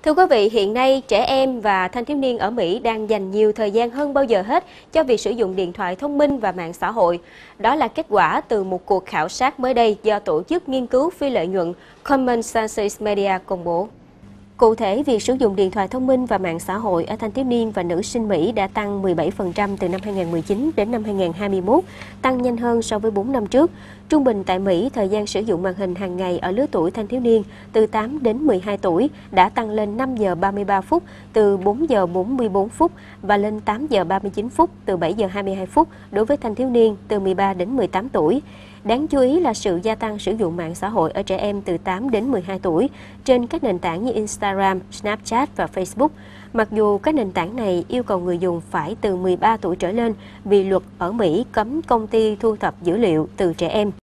Thưa quý vị, hiện nay trẻ em và thanh thiếu niên ở Mỹ đang dành nhiều thời gian hơn bao giờ hết cho việc sử dụng điện thoại thông minh và mạng xã hội. Đó là kết quả từ một cuộc khảo sát mới đây do tổ chức nghiên cứu phi lợi nhuận Common Sense Media công bố. Cụ thể, việc sử dụng điện thoại thông minh và mạng xã hội ở thanh thiếu niên và nữ sinh Mỹ đã tăng 17% từ năm 2019 đến năm 2021, tăng nhanh hơn so với 4 năm trước. Trung bình tại Mỹ, thời gian sử dụng màn hình hàng ngày ở lứa tuổi thanh thiếu niên từ 8 đến 12 tuổi đã tăng lên 5 giờ 33 phút từ 4 giờ 44 phút và lên 8 giờ 39 phút từ 7 giờ 22 phút đối với thanh thiếu niên từ 13 đến 18 tuổi. Đáng chú ý là sự gia tăng sử dụng mạng xã hội ở trẻ em từ 8 đến 12 tuổi trên các nền tảng như Instagram, Snapchat và Facebook. Mặc dù các nền tảng này yêu cầu người dùng phải từ 13 tuổi trở lên vì luật ở Mỹ cấm công ty thu thập dữ liệu từ trẻ em.